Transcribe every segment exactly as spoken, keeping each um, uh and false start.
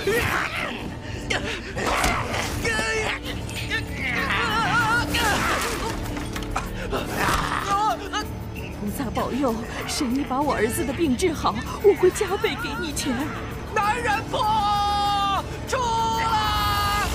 菩萨保佑，神医把我儿子的病治好，我会加倍给你钱。 男人婆出来！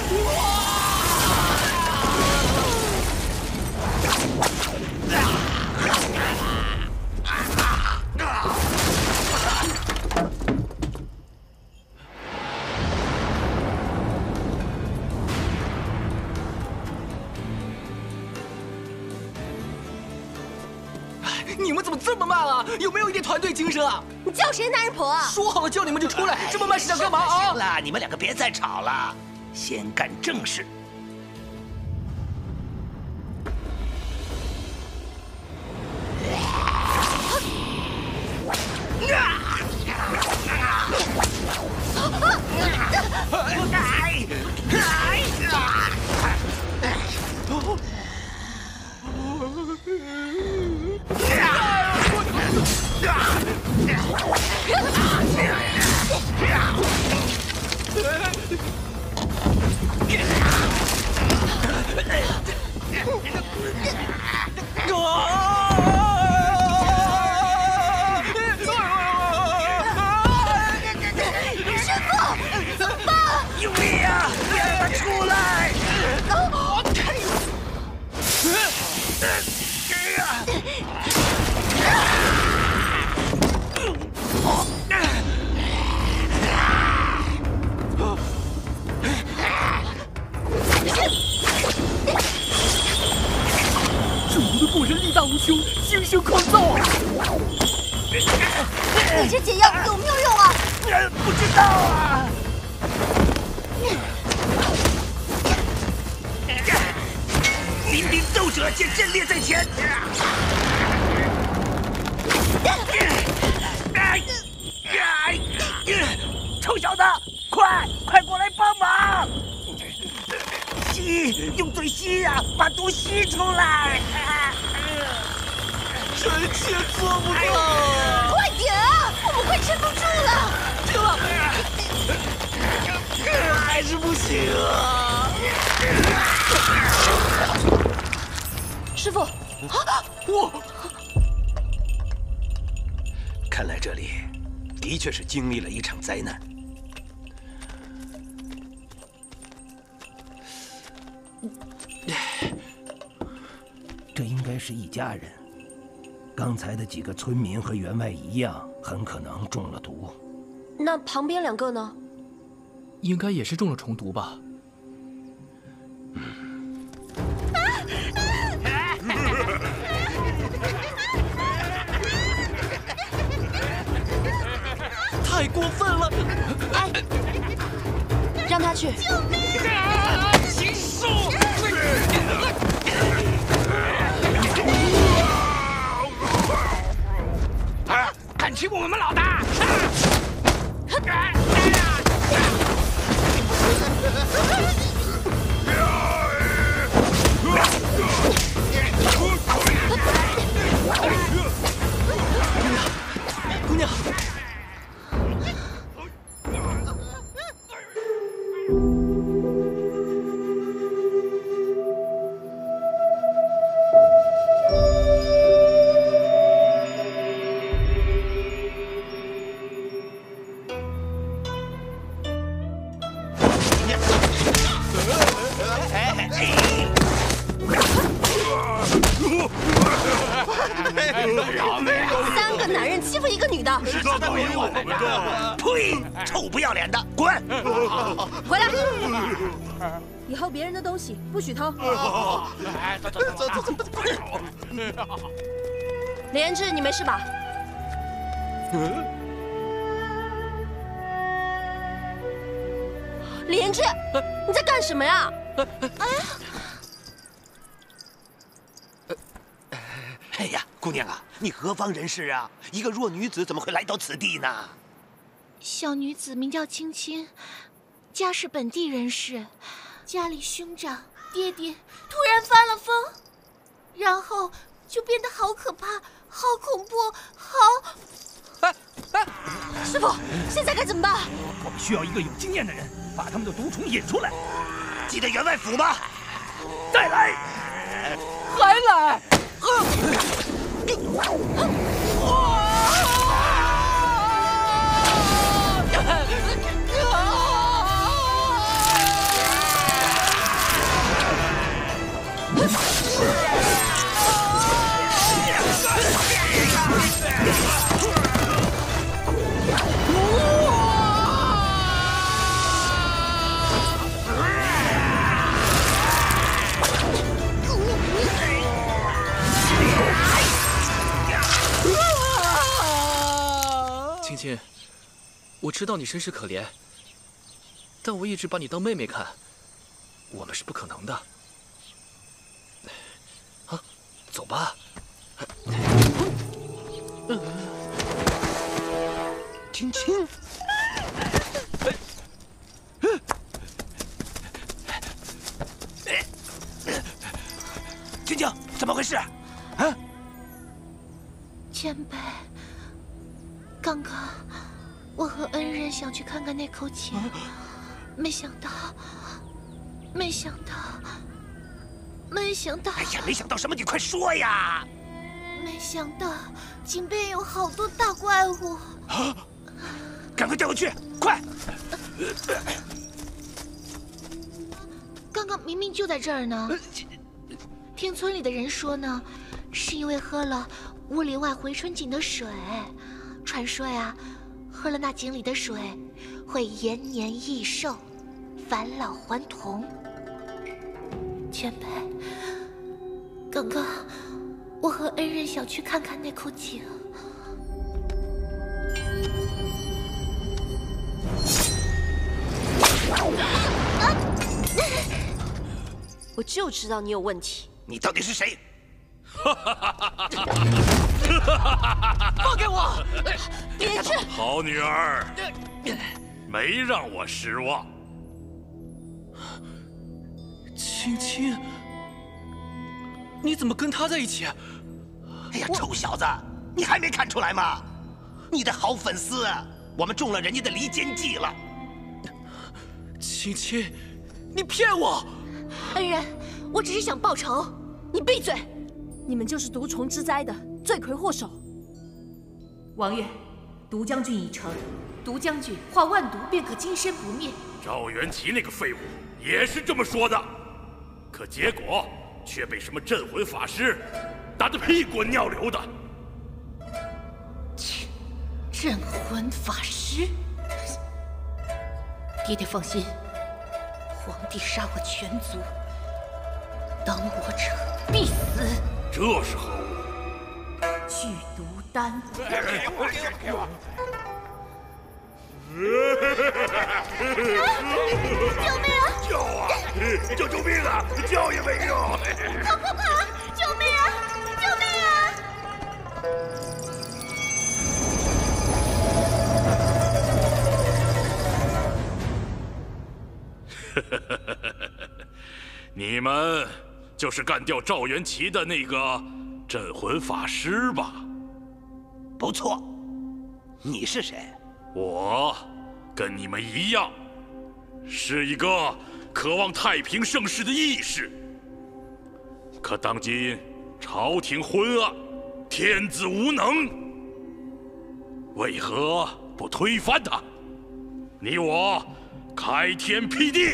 你们怎么这么慢啊？有没有一点团队精神啊？ 你叫谁男人婆啊？ 说好了叫你们就出来，这么慢是想干嘛啊？ 行了，你们两个别再吵了，先干正事。用力呀！让他出来！ 中毒的故人力大无穷，精神狂躁。 你这解药有没有用啊？ 不知道啊。临兵斗者见阵列在前。臭小子，快快过来帮忙！吸，用嘴吸呀、啊，把毒吸出来！ 臣妾做不到。 快点啊，我们快撑不住了！ 停了，还是不行啊！ 师傅，啊， 我看来这里的确是经历了一场灾难。这应该是一家人。刚才的几个村民和员外一样，很可能中了毒。 那旁边两个呢？ 应该也是中了虫毒吧。 太过分了！ 哎，让他去。 救命！禽兽！ 啊！看起我们老大！ 姑娘。 三个男人欺负一个女的， 是他勾引我们的！呸！臭不要脸的，滚！ 回来！以后别人的东西不许偷。 走走走走走！ 李延志，你没事吧？ 嗯。 李延志，你在干什么呀？哎呀！ 哎呀，姑娘啊，你何方人士啊？一个弱女子怎么会来到此地呢？ 小女子名叫青青，家是本地人士，家里兄长、爹爹突然发了疯，然后就变得好可怕、好恐怖、好…… 哎， 师傅，现在该怎么办？ 我们需要一个有经验的人，把他们的毒虫引出来。记得员外府吗？再来， 还来！ 青青，我知道你身世可怜，但我一直把你当妹妹看，我们是不可能的。啊，走吧。 青青，青青，怎么回事？啊？ 前辈，刚刚我和恩人想去看看那口井，没想到，没想到，没想到！ 哎呀，没想到什么？你快说呀！ 没想到井边有好多大怪物。 啊！赶快带我去，快！ 刚刚明明就在这儿呢。听村里的人说呢，是因为喝了五里外回春井的水，传说呀，喝了那井里的水会延年益寿，返老还童。前辈，刚刚我和恩人想去看看那口井。 我就知道你有问题。 你到底是谁？ 放开我！ 别去！ 好女儿，没让我失望。 青青，你怎么跟他在一起？ 哎呀，臭小子，你还没看出来吗？你的好粉丝，我们中了人家的离间计了。 青青，你骗我！ 恩人，我只是想报仇。 你闭嘴！你们就是毒虫之灾的罪魁祸首。 王爷，毒将军已成， 毒将军化万毒便可金身不灭。 赵元齐那个废物也是这么说的，可结果却被什么镇魂法师打得屁滚尿流的。 切，镇魂法师？爹爹放心，皇帝杀我全族，当我者必死。 这是何物？ 剧毒丹。 给我！给我！ 救命啊！ 叫啊！叫救命啊！叫也没用！ 快快快！救命啊！救命啊！你们就是干掉赵元齐的那个镇魂法师吧？ 不错。你是谁？ 我跟你们一样，是一个渴望太平盛世的义士。可当今朝廷昏暗，天子无能，为何不推翻他？你我开天辟地！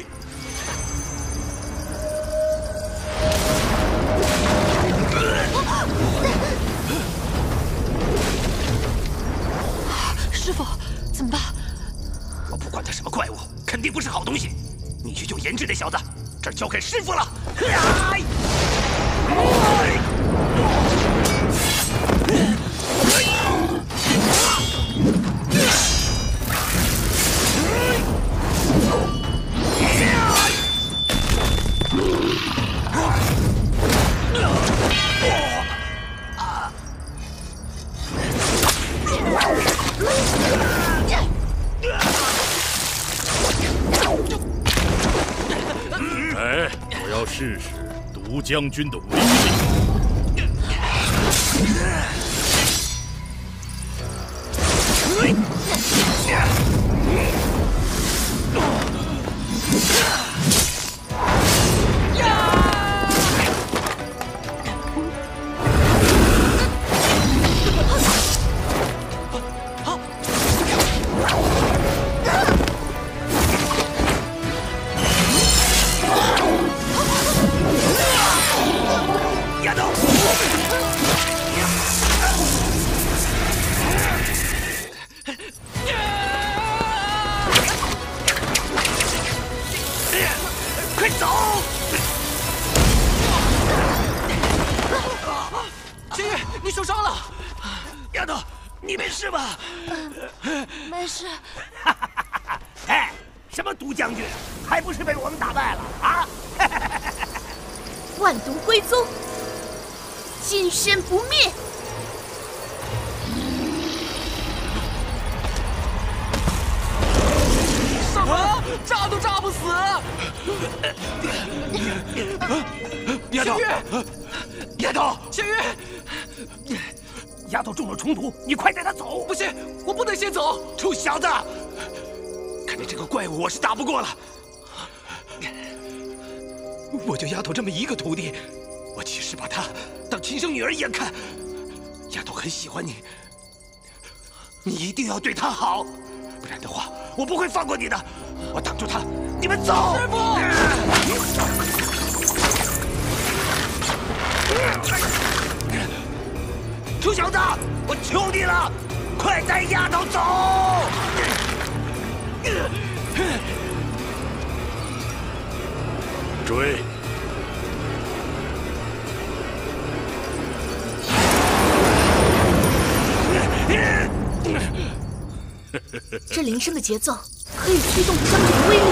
师傅，怎么办？ 我不管他什么怪物，肯定不是好东西。你去救严志那小子，这儿交给师傅了。 哎，我要试试毒将军的威力。 是。 哎，什么毒将军，还不是被我们打败了啊？ 万毒归宗，金身不灭。 什么？炸都炸不死！ 丫头，丫头， 千月， 丫头中了虫毒，你快带她走！ 不行，我不能先走！ 臭小子，看来这个怪物我是打不过了。我就丫头这么一个徒弟，我岂是把她当亲生女儿一样看？丫头很喜欢你，你一定要对她好，不然的话，我不会放过你的。我挡住她，你们走！ 师傅！ 臭小子，我求你了，快带丫头走！ 追！ 这铃声的节奏可以驱动将军的威力。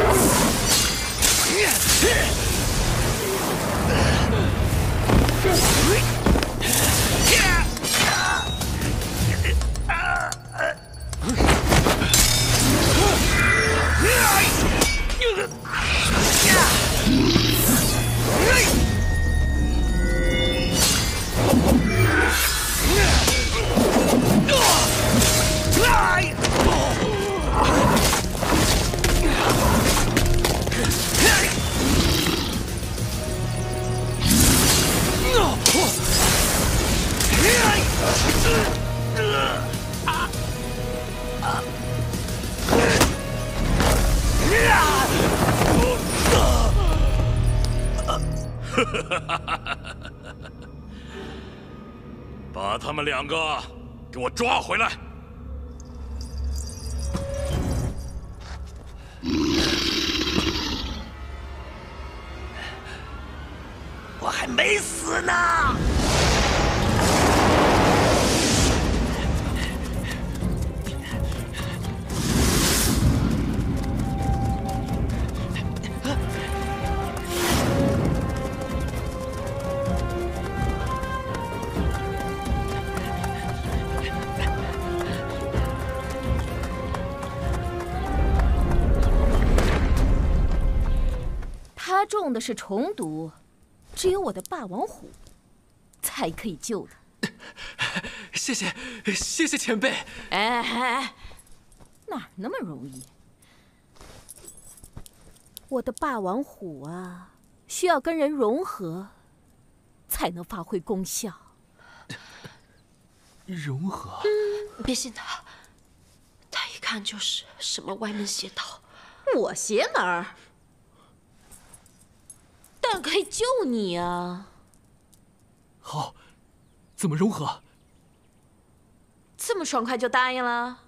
把他们两个给我抓回来！ 我还没死呢！ 他中的是虫毒，只有我的霸王虎才可以救他。 谢谢，谢谢前辈。 哎哎，哪那么容易？我的霸王虎啊，需要跟人融合，才能发挥功效。 融合？ 嗯，别信他，他一看就是什么歪门邪道。我邪哪儿？但可以救你啊！ 好，怎么融合？ 这么爽快就答应了？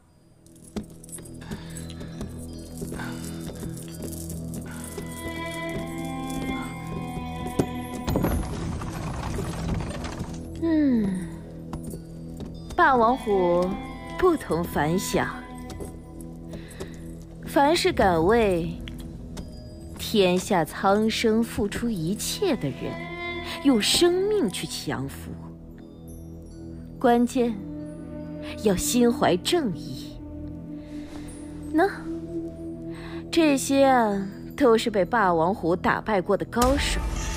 嗯，霸王虎不同凡响，凡是敢为天下苍生付出一切的人，用生命去降服。关键要心怀正义。喏，这些啊，都是被霸王虎打败过的高手，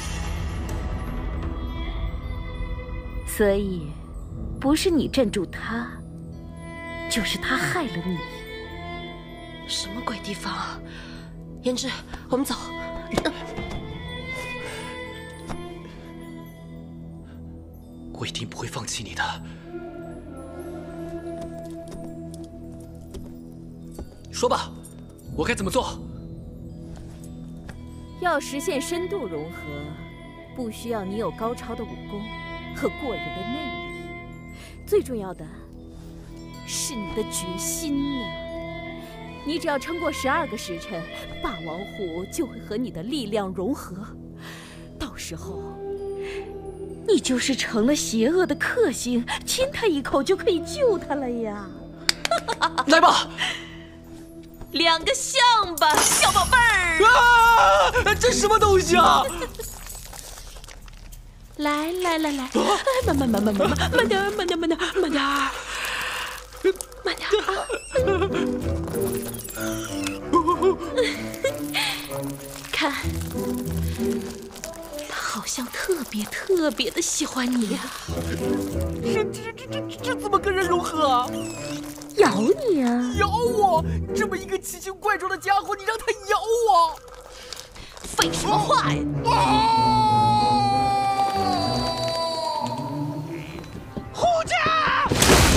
所以不是你镇住他，就是他害了你。 什么鬼地方啊！胭脂，我们走。 我一定不会放弃你的。说吧，我该怎么做？ 要实现深度融合，不需要你有高超的武功和过人的内力，最重要的是你的决心呢。你只要撑过十二个时辰，霸王虎就会和你的力量融合，到时候你就是成了邪恶的克星，亲他一口就可以救他了呀！ 来吧， 两个像吧，小宝贝儿。 啊，这什么东西啊？ 来来来来，慢慢慢慢慢慢慢点慢点慢点慢点慢点啊！看，他好像特别特别的喜欢你啊！ 这这这这这怎么跟人融合啊？ 咬你啊！ 咬我！这么一个奇形怪状的家伙，你让他咬我？ 废什么话呀！ 护驾！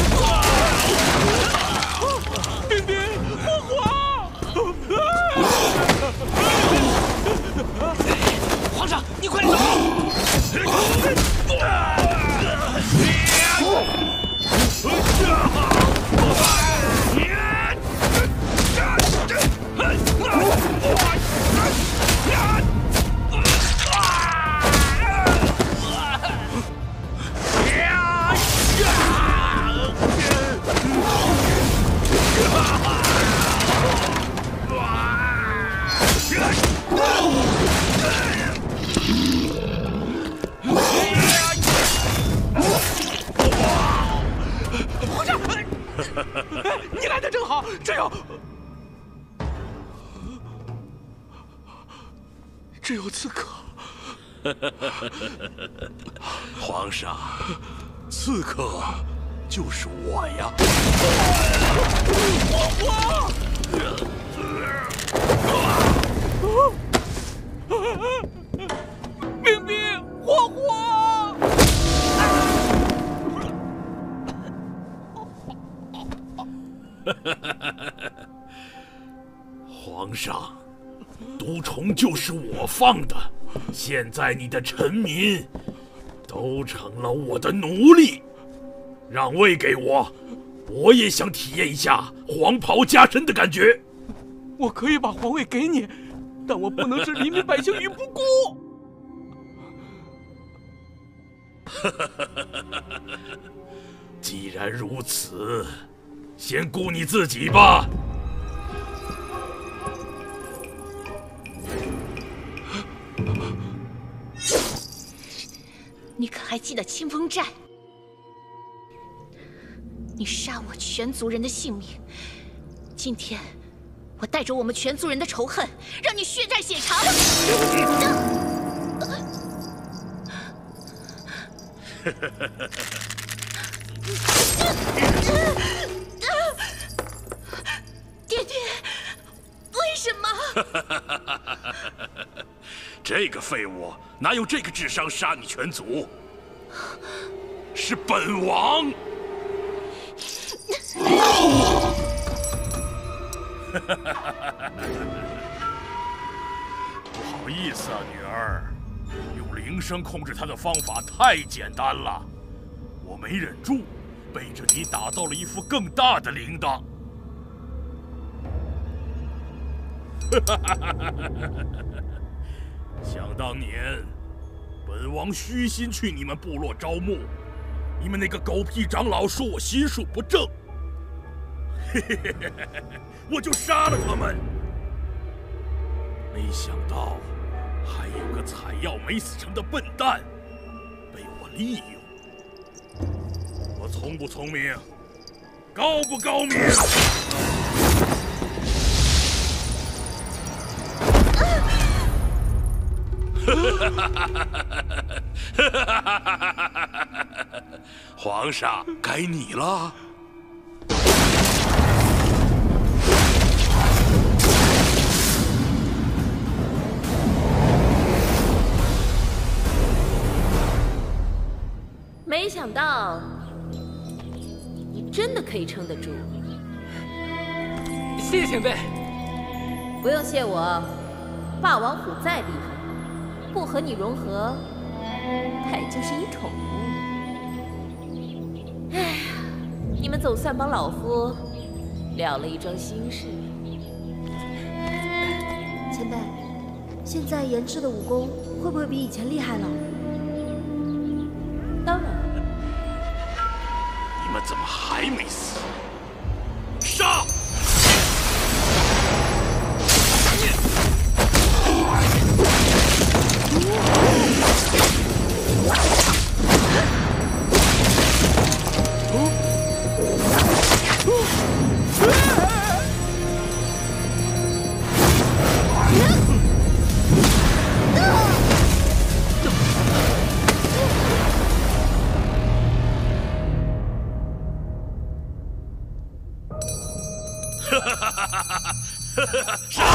冰冰，火火！皇上，你快走！皇上，你来的正好，这有这有刺客。 皇上，刺客就是我呀！ 火火！冰冰，火火！ 皇上，毒虫就是我放的，现在你的臣民都成了我的奴隶。让位给我，我也想体验一下黄袍加身的感觉。 我可以把皇位给你，但我不能置黎民百姓于不顾。 既然如此，先顾你自己吧。 你可还记得清风寨？你杀我全族人的性命，今天我带着我们全族人的仇恨，让你血债血偿。爹爹，为什么？ 这个废物哪有这个智商杀你全族？是本王。不好意思啊，女儿，用铃声控制他的方法太简单了，我没忍住，背着你打到了一副更大的铃铛。想当年，本王虚心去你们部落招募，你们那个狗屁长老说我心术不正，嘿嘿嘿嘿嘿，我就杀了他们。没想到还有个采药没死成的笨蛋被我利用。我聪不聪明？高不高明？皇上，该你了。 没想到你真的可以撑得住。 谢谢前辈。 不用谢我，霸王虎再厉害，不和你融合，它也就是一宠物。哎呀，你们总算帮老夫了了一桩心事。 前辈，现在研制的武功会不会比以前厉害了？ 当然。 你们怎么还没死？杀！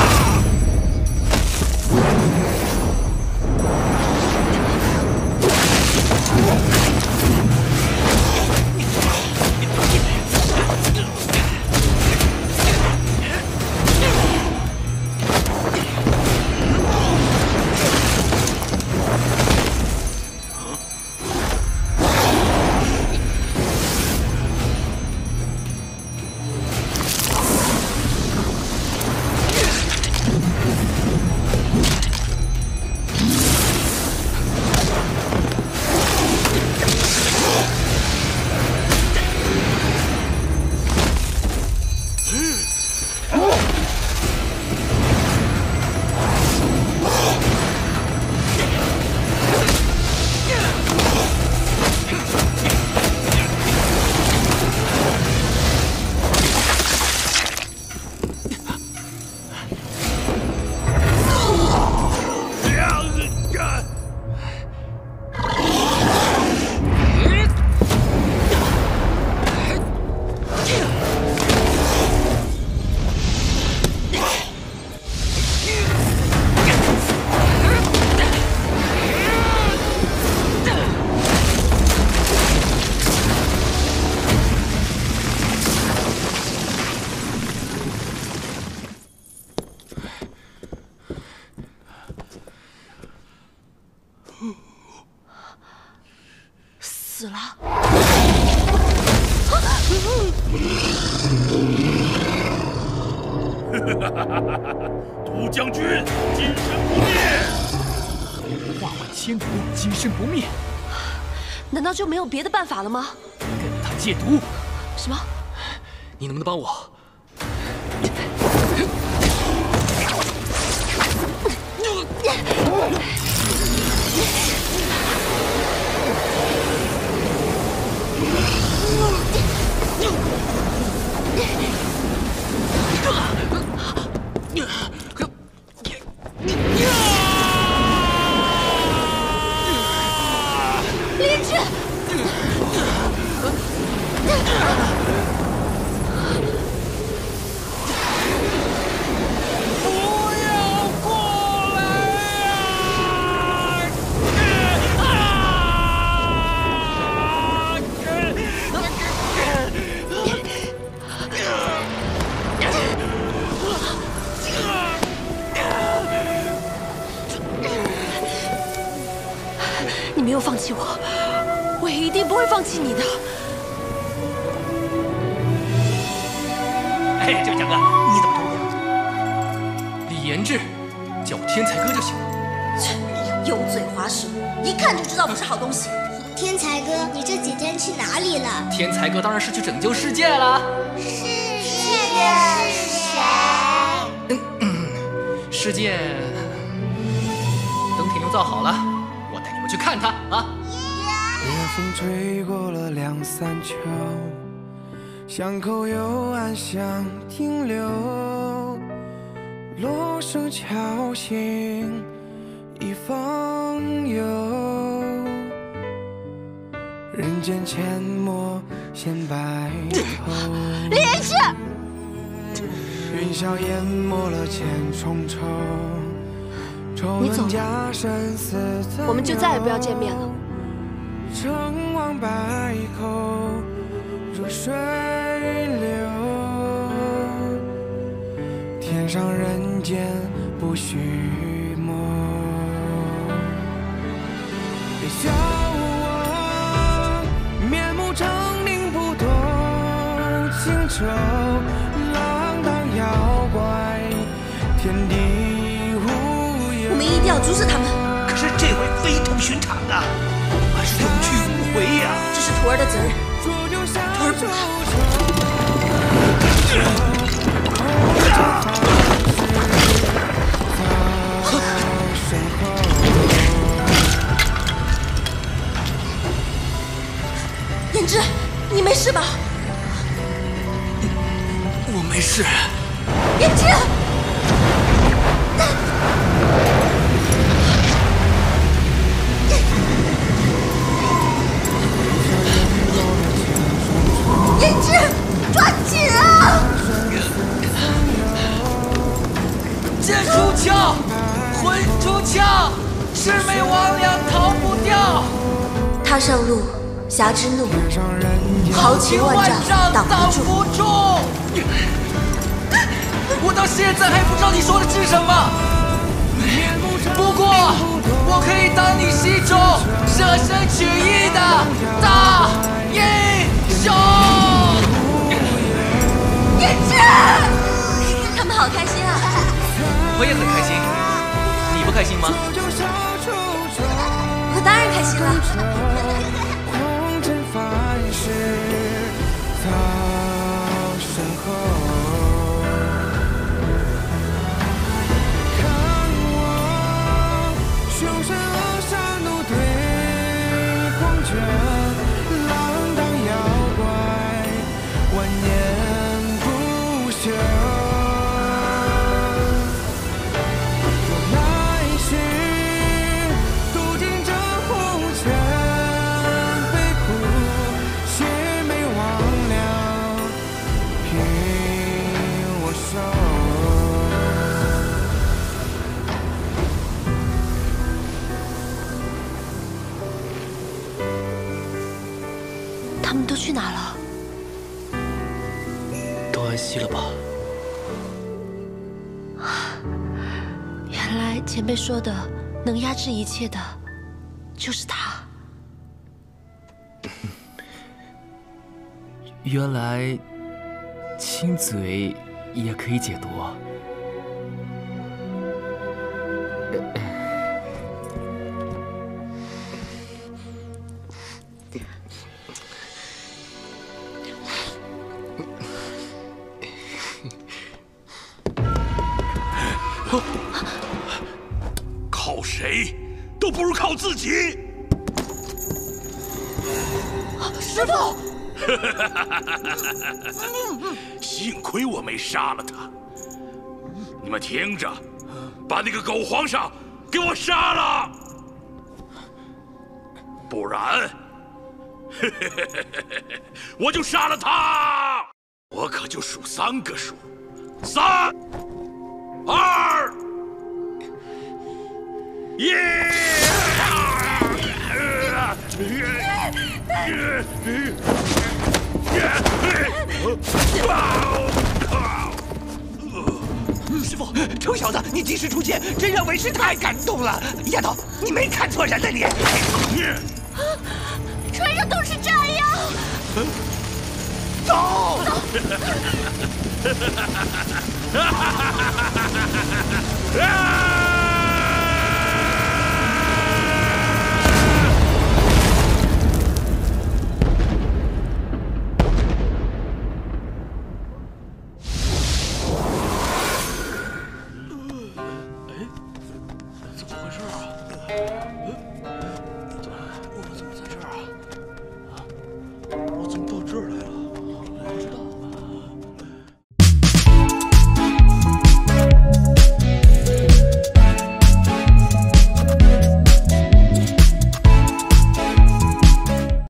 死了。 毒将军，今生不灭！ 化万千毒，今生不灭。 难道就没有别的办法了吗？ 跟他戒毒。 什么？ 你能不能帮我？ 莲枝， 不要过来你没有放弃我，我也一定不会放弃你的。 哎，这位强哥，你怎么抽的？李延志，叫我天才哥就行。 油嘴滑舌，一看就知道不是好东西。 天才哥，你这几天去哪里了？ 天才哥当然是去拯救世界了。 世界是谁？ 嗯嗯，世界等铁牛造好了，我带你们去看他啊！ 夜风吹过了两三秋，巷口幽暗想停留，锣声敲醒一方游，人间阡陌现白头。 莲枝， 云霄淹没了千重愁， 你走了，我们就再也不要见面了。 成王败寇如水流，天上人间不许梦。别笑我面目狰狞，不懂情愁，浪荡妖怪，天地无忧。 我们一定要阻止他们。 可是这回非同寻常啊！ 有去无回呀！ 这是徒儿的责任，徒儿不怕。胭脂，你没事吧？ 我没事。 胭脂。 胭脂，抓紧啊！ 剑出鞘，魂出鞘，魑魅魍魉逃不掉。 他上路，侠之怒，豪情万丈挡不住。 我到现在还不知道你说的是什么，不过我可以当你心中舍身取义的大英雄。 燕之，他们好开心啊！ 我也很开心，你不开心吗？ 我当然开心了。他们都去哪了？ 都安息了吧？ 原来前辈说的能压制一切的，就是他。 原来亲嘴也可以解毒。 靠谁都不如靠自己。 师父， 幸亏我没杀了他。你们听着，把那个狗皇上给我杀了，不然，我就杀了他。我可就数三个数，三。二一！ 师傅，臭小子，你及时出现，真让为师太感动了。丫头，你没看错人了你。 船上都是这样。 走。 怎么回事啊？